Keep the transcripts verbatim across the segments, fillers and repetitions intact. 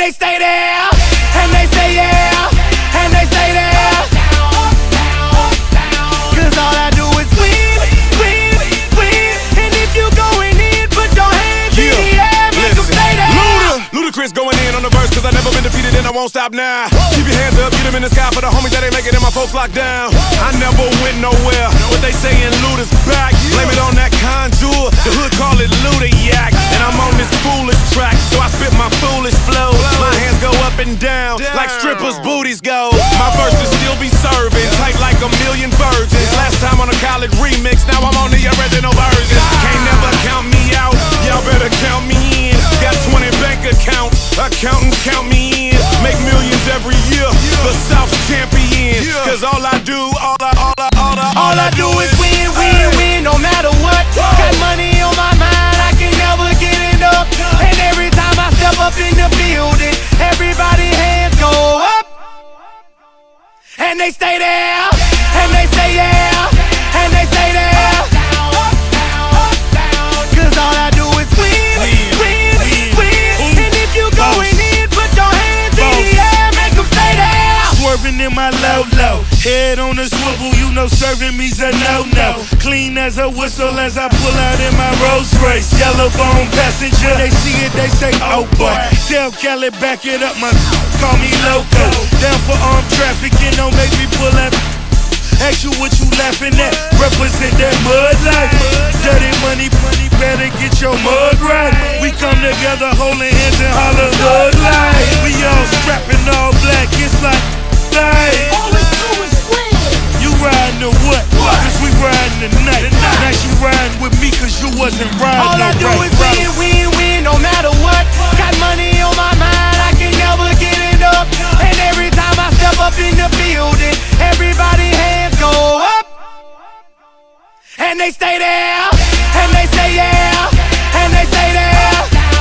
they stay there, and they say yeah, and they stay there. Cause all I do is win, win, win. And if you going in, put your hands yeah. in the air, make them stay there. Luda, Ludacris going in on the verse, cause I never been defeated and I won't stop now. Keep your hands up, get them in the sky for the homies that ain't making it, my folks locked down. I never went nowhere, what they saying Luda's back. Blame it on that contour, the hood call it Luda yak. And I'm on this foolish track, so I spit my foolish flow. My hands go up and down, like strippers' booties go. My verses still be serving, tight like a million virgins. Last time on a college remix, now I'm on the original version. Can't never count me out, y'all better count me in. Got twenty bank accounts, accountants count me in. Make millions every year, the South's champion. Cause all I do, all I, all I, all I, all I do is win, win, win, no matter what. Got money on my mind, I can never get it up. And every time I step up in the building, everybody hands go up. And they stay there, and they say yeah, and they stay there. Cause all I do is win, win, win. And if you going in, put your hands in the air, make them stay there. Swerving in my low-low, head on the swivel, you know serving me's a no-no. Clean as a whistle as I pull out in my Rolls Royce. Yellow bone passenger, they see it, they say, oh boy. Tell Cali, back it up, my call me loco. Down for armed trafficking, don't make me pull up. Ask you what you laughing at, represent that mud life. Dirty money, money, better get your mud right. We come together holding hands and holler mud life. We all strapping all black, it's like life. All we do is win. You riding to what? Cause we riding tonight. Now she riding with me cause you wasn't riding. All I do right, is win, win, win, no matter what. Got money on my mind, I can never get it up. And every time I step up in the building, everybody hands go up. And they stay there, and they say yeah, and they stay there.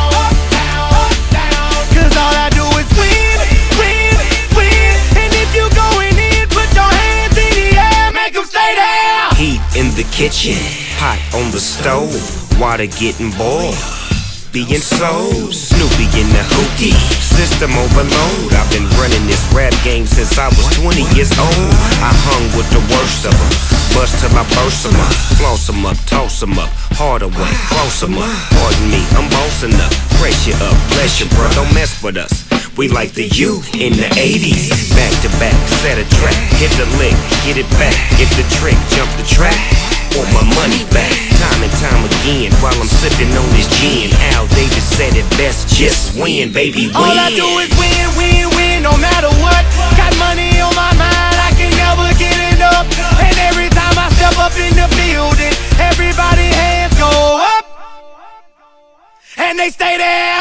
Cause all I do is win, win, win. And if you going in, put your hands in the air, make them stay there. Heat in the kitchen, hot on the stove, water getting boiled. Being sold, Snoopy in the hootie, system overload. I've been running this rap game since I was twenty years old. I hung with the worst of them, bust till I burst them up, floss them up, toss them up, hard away, close them up. Pardon me, I'm bossing up, brace you up, bless you bro, don't mess with us. We like the U in the eighties, back to back, set a track, hit the lick, get it back, get the trick, jump the track. Want my money back, time and time again, while I'm sipping on this gin. Al Davis said it best, just win, baby, win. All I do is win, win, win, no matter what. Got money on my mind, I can never get it up. And every time I step up in the building, everybody hands go up. And they stay there,